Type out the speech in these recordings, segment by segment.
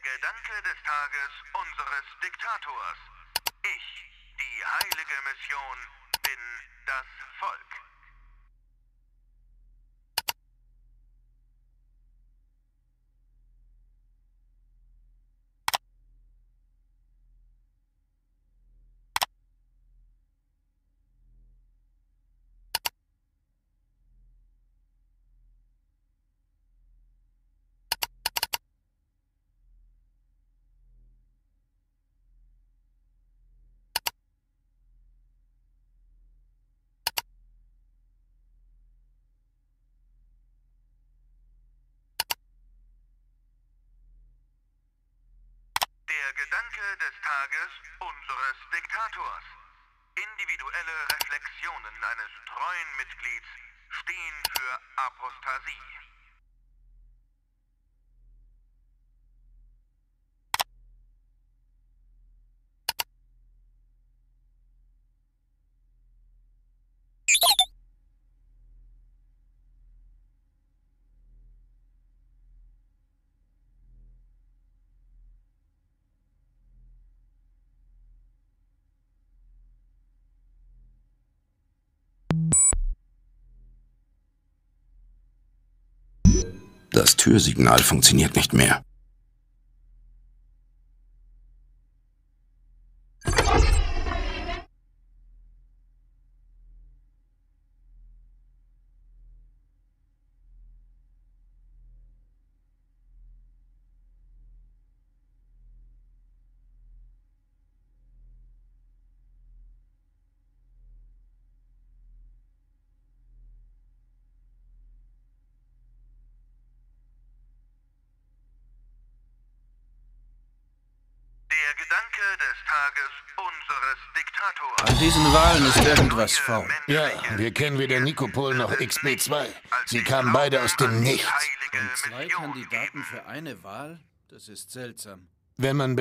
Gedanke des Tages unseres Diktators. Ich, die heilige Mission, bin das Volk. Der Gedanke des Tages unseres Diktators. Individuelle Reflexionen eines treuen Mitglieds stehen für Apostasie. Das Türsignal funktioniert nicht mehr. Der Gedanke des Tages unseres Diktators. An diesen Wahlen ist irgendwas faul. Ja, wir kennen weder Nikopol noch XB2. Sie kamen beide aus dem Nichts. Und 2 Kandidaten für eine Wahl? Das ist seltsam. Wenn man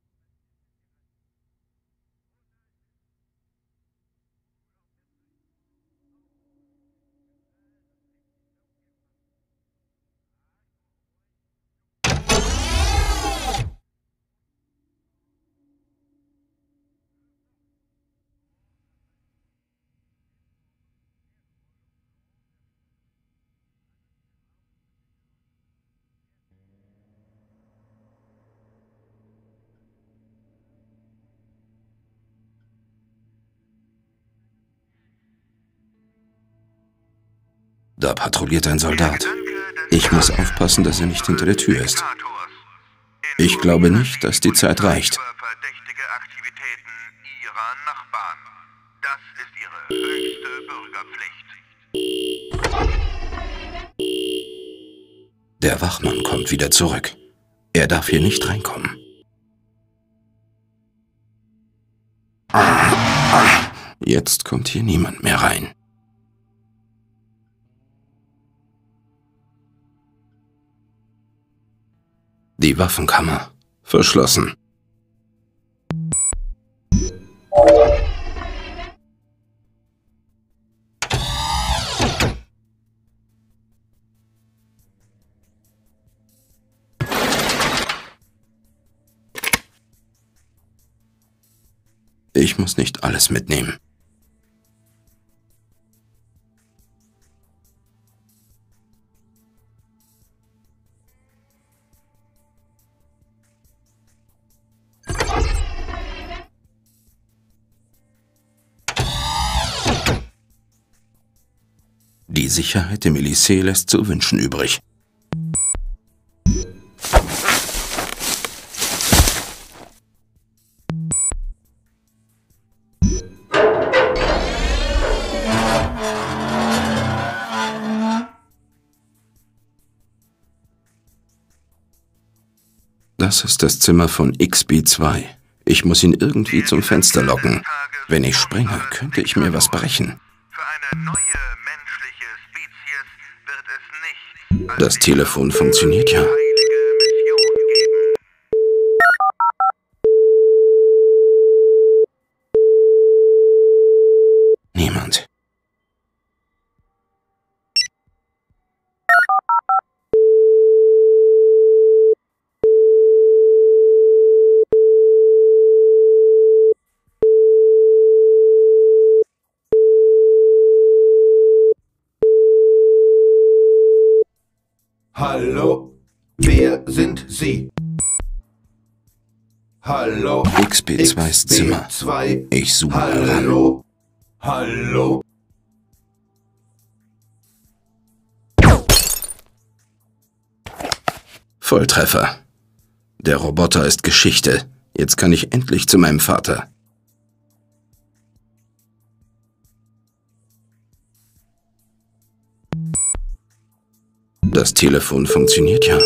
Da patrouilliert ein Soldat. Ich muss aufpassen, dass er nicht hinter der Tür ist. Ich glaube nicht, dass die Zeit reicht. Verdächtige Aktivitäten ihrer Nachbarn. Das ist ihre höchste Bürgerpflicht. Der Wachmann kommt wieder zurück. Er darf hier nicht reinkommen. Jetzt kommt hier niemand mehr rein. Die Waffenkammer. Verschlossen. Ich muss nicht alles mitnehmen. Die Sicherheit im Elysée lässt zu wünschen übrig. Das ist das Zimmer von XB2. Ich muss ihn irgendwie zum Fenster locken. Wenn ich springe, könnte ich mir was brechen. Für eine neue menschliche Spezies wird es nicht Das Telefon funktioniert ja. heilige Mission geben. Niemand. Hallo, wer sind Sie? Hallo, XB2s Zimmer. Ich zoome mal ran. Hallo, hallo. Volltreffer. Der Roboter ist Geschichte. Jetzt kann ich endlich zu meinem Vater. Das Telefon funktioniert ja.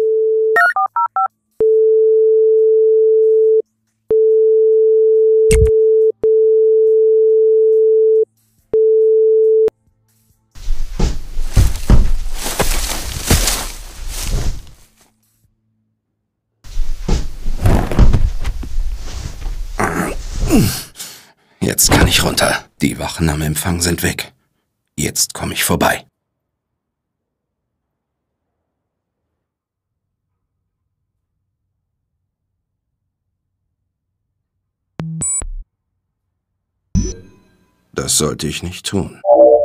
Jetzt kann ich runter. Die Wachen am Empfang sind weg. Jetzt komme ich vorbei. Das sollte ich nicht tun.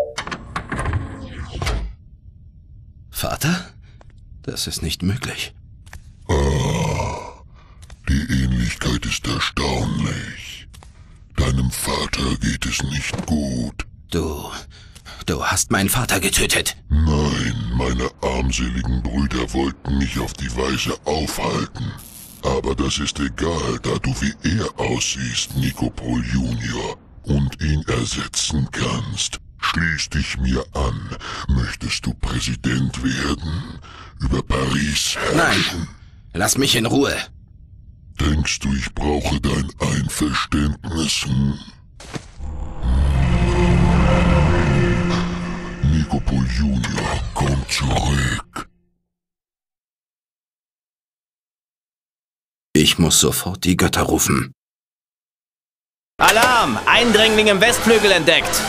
Vater? Das ist nicht möglich. Die Ähnlichkeit ist erstaunlich. Deinem Vater geht es nicht gut. Du hast meinen Vater getötet. Nein, meine armseligen Brüder wollten mich auf die Weise aufhalten. Aber das ist egal, da du wie er aussiehst, Nikopol Junior, und ihn ersetzen kannst. Schließ dich mir an. Möchtest du Präsident werden? Über Paris herrschen? Nein, lass mich in Ruhe. Denkst du, ich brauche dein Einverständnis? Nikopol Junior, komm zurück. Ich muss sofort die Götter rufen. Alarm! Eindringling im Westflügel entdeckt!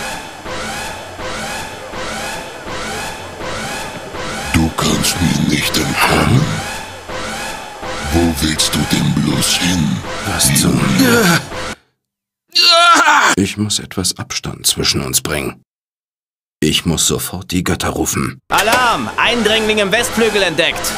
Du kannst mir nicht entkommen. Wo willst du denn bloß hin? Was zum... Ich muss etwas Abstand zwischen uns bringen. Ich muss sofort die Götter rufen. Alarm! Eindringling im Westflügel entdeckt!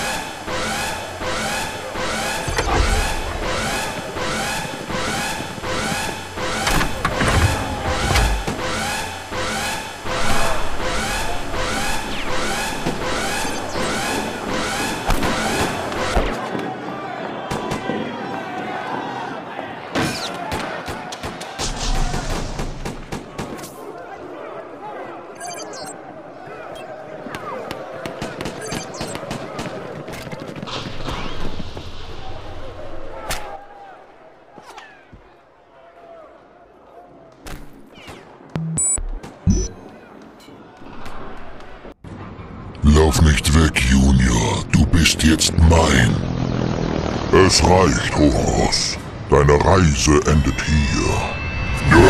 Lauf nicht weg, Junior. Du bist jetzt mein. Es reicht, Horus. Deine Reise endet hier.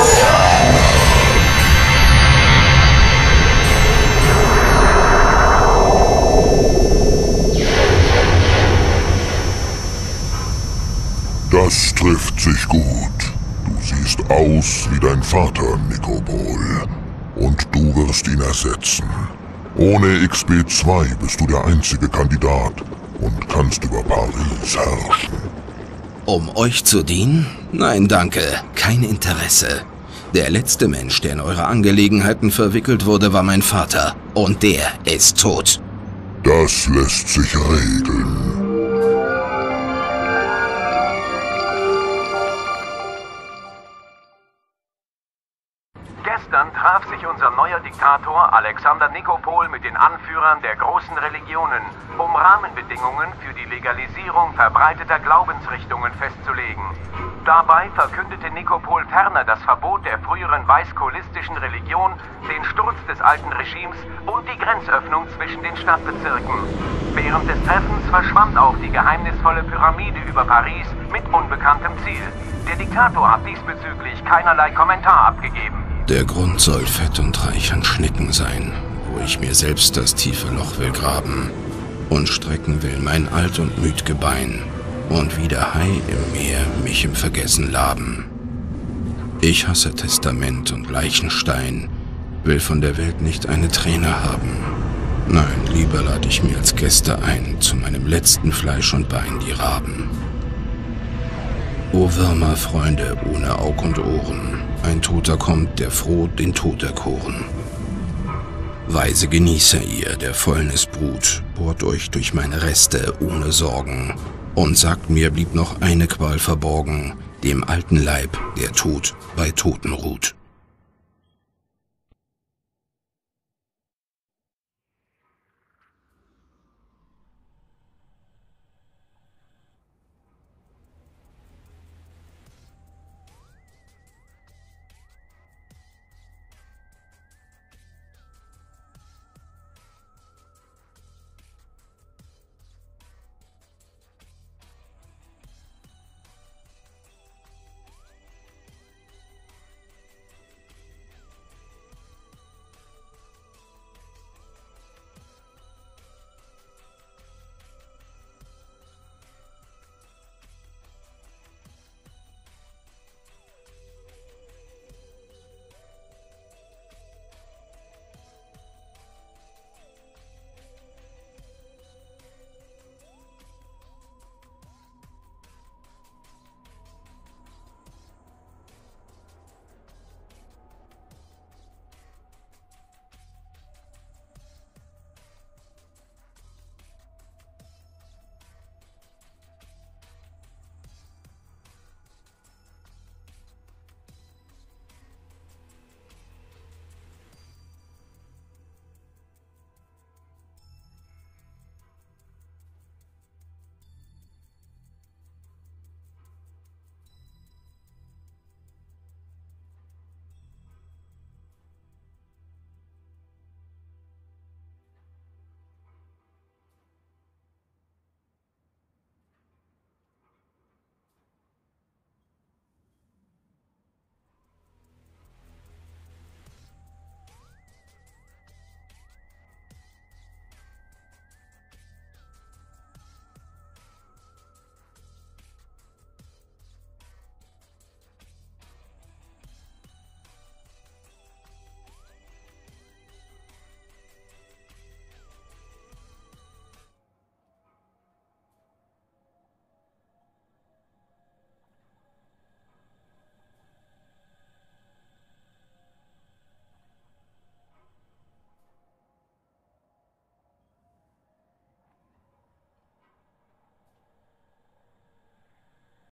Das trifft sich gut. Du siehst aus wie dein Vater, Nikopol. Und du wirst ihn ersetzen. Ohne XB2 bist du der einzige Kandidat und kannst über Paris herrschen. Um euch zu dienen? Nein, danke. Kein Interesse. Der letzte Mensch, der in eure Angelegenheiten verwickelt wurde, war mein Vater. Und der ist tot. Das lässt sich regeln. Gestern traf sich unser neuer Diktator Alexander Nikopol mit den Anführern der großen Religionen, um Rahmenbedingungen für die Legalisierung verbreiteter Glaubensrichtungen festzulegen. Dabei verkündete Nikopol ferner das Verbot der früheren weißkolistischen Religion, den Sturz des alten Regimes und die Grenzöffnung zwischen den Stadtbezirken. Während des Treffens verschwand auch die geheimnisvolle Pyramide über Paris mit unbekanntem Ziel. Der Diktator hat diesbezüglich keinerlei Kommentar abgegeben. Der Grund soll fett und reich an Schnecken sein, wo ich mir selbst das tiefe Loch will graben und strecken will mein alt und müd Gebein und wie der Hai im Meer mich im Vergessen laben. Ich hasse Testament und Leichenstein, will von der Welt nicht eine Träne haben. Nein, lieber lade ich mir als Gäste ein, zu meinem letzten Fleisch und Bein die Raben. O Würmer, Freunde ohne Aug und Ohren, ein Toter kommt, der froh den Tod erkoren. Weise Genießer ihr, der Fäulnis Brut, bohrt euch durch meine Reste ohne Sorgen und sagt mir, blieb noch eine Qual verborgen, dem alten Leib, der Tod bei Toten ruht.